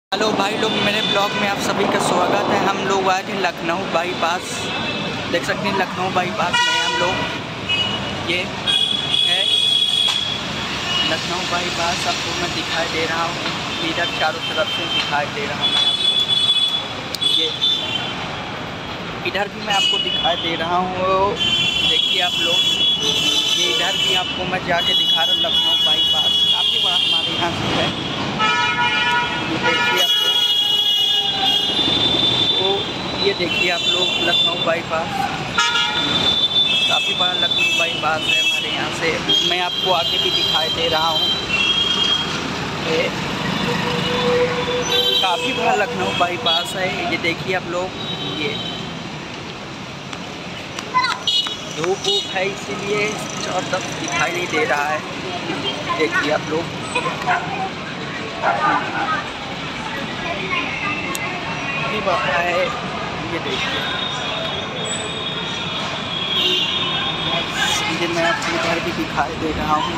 Hello भाई लोग, मेरे ब्लॉग में आप सभी का स्वागत है। हम लोग आए थे लखनऊ बाईपास, देख सकते हैं लखनऊ बाईपास में हम लोग। ये है लखनऊ बाईपास, आपको मैं दिखाई दे रहा हूँ। इधर चारों तरफ से दिखाई दे रहा हूँ मैं आपको। ये इधर भी मैं आपको दिखाई दे रहा हूँ, देखिए आप लोग। ये इधर भी आपको मैं जाके दिखा रहा हूँ। लखनऊ बाईपास काफ़ी बड़ा हमारे यहाँ से है, देखिए आप लोग। तो ये देखिए आप लोग, लखनऊ बाईपास काफ़ी बड़ा लखनऊ बाईपास है हमारे यहाँ से। मैं आपको आगे भी दिखाई दे रहा हूँ, काफ़ी बड़ा लखनऊ बाईपास है। ये देखिए आप लोग, ये धूप वूप है इसीलिए चारों तरफ दिखाई नहीं दे रहा है। देखिए आप लोग, है ये देखिए। ये मैं अपने घर भी दिखाई दे रहा हूँ,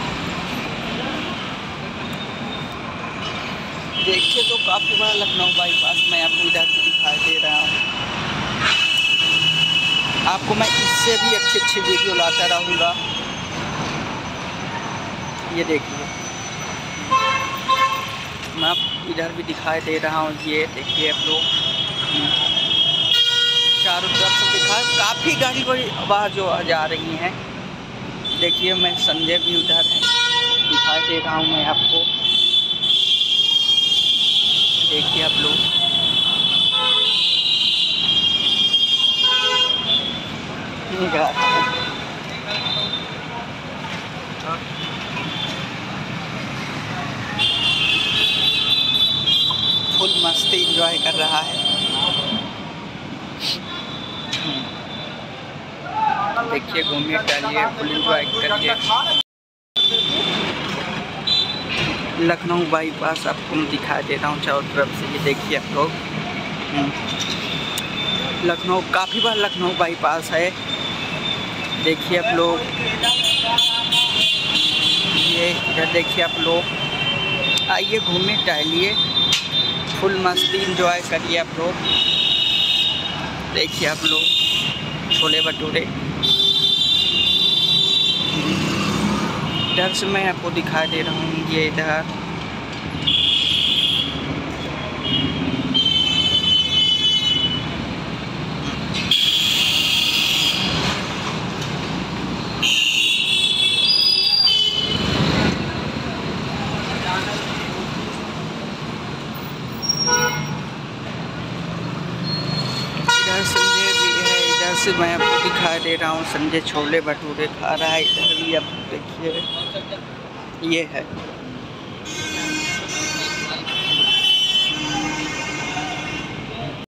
देखिए। तो काफ़ी बड़ा लखनऊ बाईपास मैं आपको इधर भी दिखाई दे रहा हूँ। आपको मैं इससे भी अच्छी वीडियो लाता रहूँगा। ये देखिए, मैं आप इधर भी दिखाई दे रहा हूँ। ये देखिए आप लोग, चारों तरफ से दिखा, काफ़ी गाड़ी कोई आवाज़ जो जा रही हैं। देखिए मैं संजय भी उधर है, दिखाई दे रहा हूँ मैं आपको। देखिए आप लोग, फुल मस्ती एंजॉय कर रहा है। देखिए, घूमिए टहलिए, फुल एंजॉय करिए। लखनऊ बाईपास आपको मैं दिखाई दे रहा हूँ चारों तरफ से। ये देखिए आप लोग, लखनऊ काफ़ी बार लखनऊ बाईपास है। देखिए आप लोग, ये इधर देखिए आप लोग। आइए घूमिए टहलिए, फुल मस्ती एंजॉय करिए आप लोग। देखिए आप लोग, छोले भटूरे इधर से मैं आपको दिखाई दे रहा हूँ। ये इधर संजय भी है, इधर से मैं आपको दिखाई दे रहा हूँ। संजय छोले भटूरे खा रहा है। इधर भी आप देखिए, ये है।